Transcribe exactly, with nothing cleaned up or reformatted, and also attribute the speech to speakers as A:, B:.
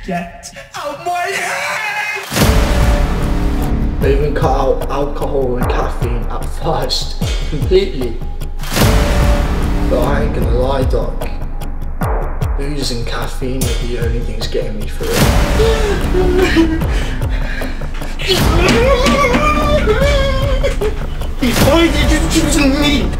A: Get out my head!
B: I even cut out alcohol and caffeine at first, completely. But I ain't gonna lie, Doc. Booze and caffeine are the only things getting me through it.
A: Why did you choose me?